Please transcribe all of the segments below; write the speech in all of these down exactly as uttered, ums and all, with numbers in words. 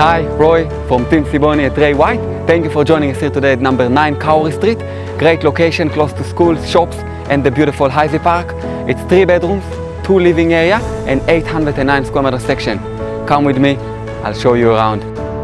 Hi, Roy from Team Siboni at Ray White. Thank you for joining us here today at number nine Kauri Street. Great location, close to schools, shops and the beautiful Heisey Park. It's three bedrooms, two living area and eight hundred nine square meter section. Come with me, I'll show you around.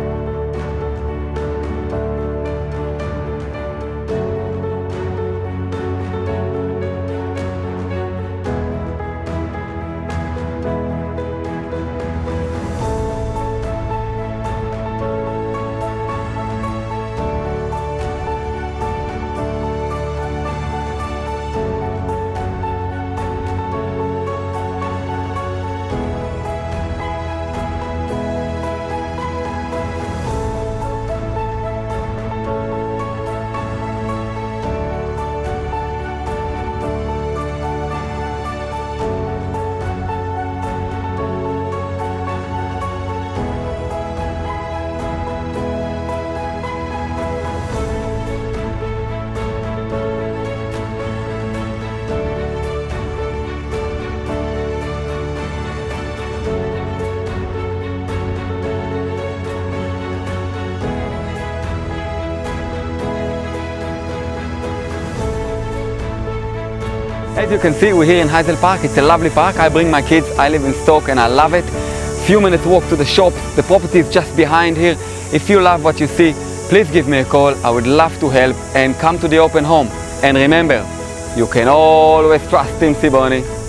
As you can see, we're here in Heisey Park. It's a lovely park. I bring my kids. I live in Stoke and I love it. Few minutes walk to the shops. The property is just behind here. If you love what you see, please give me a call. I would love to help and come to the open home. And remember, you can always trust Team Siboni.